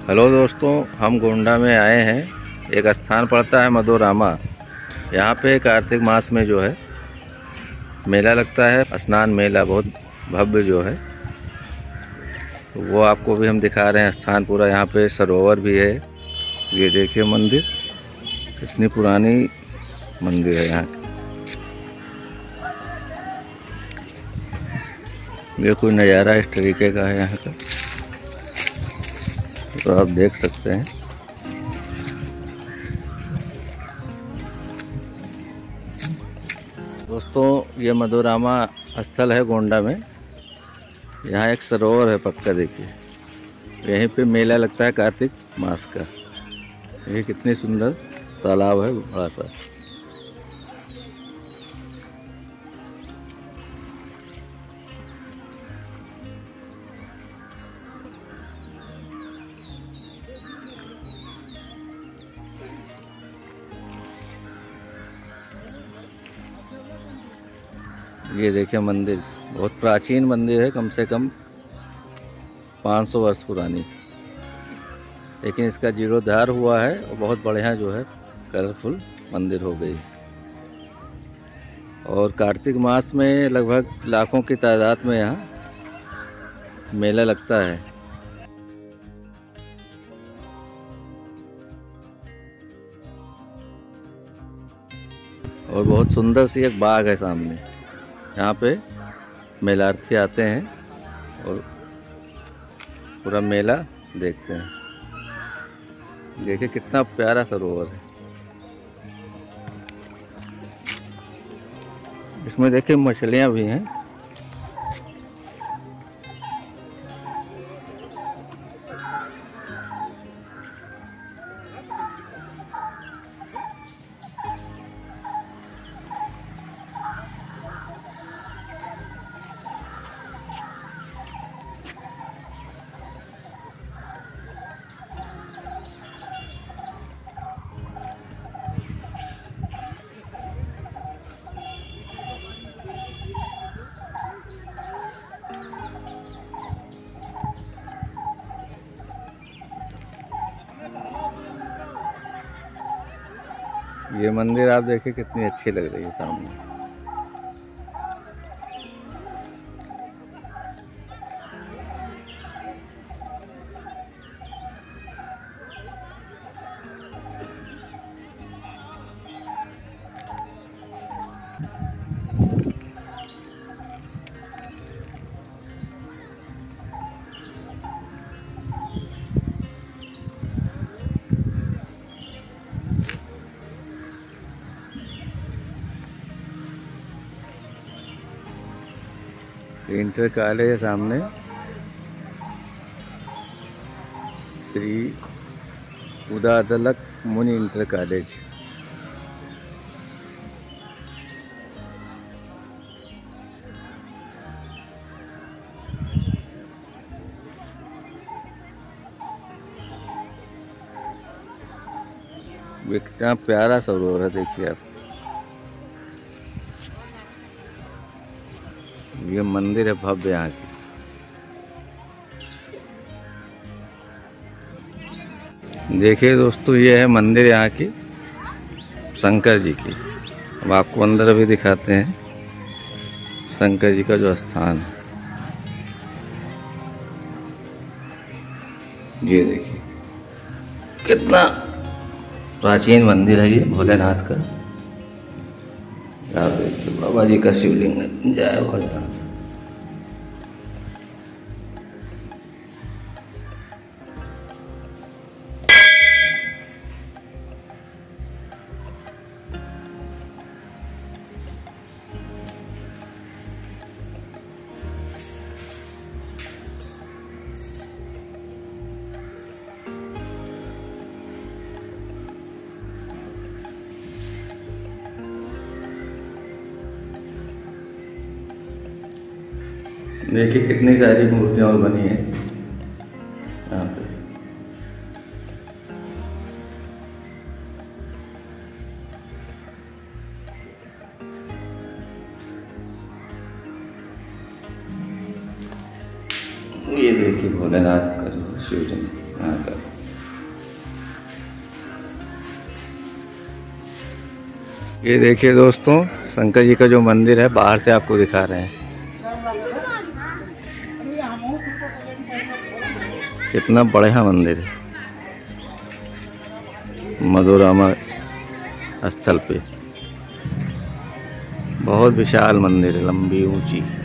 Hello दोस्तों, हम गोंडा में आए हैं। एक स्थान पड़ता है मधुरामा। यहाँ पे कार्तिक मास में जो है मेला लगता है, स्नान मेला बहुत भव्य जो है, तो वो आपको भी हम दिखा रहे हैं। स्थान पूरा, यहाँ पे सरोवर भी है। ये देखिए मंदिर, कितनी पुरानी मंदिर है यहाँ की। ये कोई नज़ारा इस तरीके का है यहाँ का, तो आप देख सकते हैं। दोस्तों, ये मधुरामा स्थल है गोंडा में। यहाँ एक सरोवर है पक्का, देखिए यहीं पे मेला लगता है कार्तिक मास का। ये कितनी सुंदर तालाब है, बड़ा सा। ये देखिए मंदिर, बहुत प्राचीन मंदिर है, कम से कम 500 वर्ष पुरानी, लेकिन इसका जीर्णोद्धार हुआ है और बहुत बढ़िया जो है कलरफुल मंदिर हो गई। और कार्तिक मास में लगभग लाखों की तादाद में यहाँ मेला लगता है। और बहुत सुंदर सी एक बाग है सामने, यहाँ पे मेलार्थी आते हैं और पूरा मेला देखते हैं। देखिए कितना प्यारा सरोवर है। इसमें देखिए मछलियाँ भी हैं। ये मंदिर आप देखिए कितनी अच्छी लग रही है सामने। इंटर कॉलेज है सामने, श्री उदादलक मुनि इंटर कॉलेज। कितना प्यारा सरोवर है, देखिए आप। ये मंदिर है भव्य यहाँ की। देखिए दोस्तों, ये है मंदिर यहाँ की, शंकर जी की। अब आपको अंदर भी दिखाते हैं शंकर जी का जो स्थान है। ये देखिए कितना प्राचीन मंदिर है ये भोलेनाथ का। आप देखिए बाबा जी का शिवलिंग है। जय भोलेनाथ। देखिए कितनी सारी मूर्तियाँ और बनी हैं यहाँ पे। ये देखिए भोलेनाथ का जो शिवलिंग यहाँ का। ये देखिए दोस्तों, शंकर जी का जो मंदिर है बाहर से आपको दिखा रहे हैं। कितना बढ़िया मंदिर है मधुरामा स्थल पे। बहुत विशाल मंदिर है, लंबी ऊंची।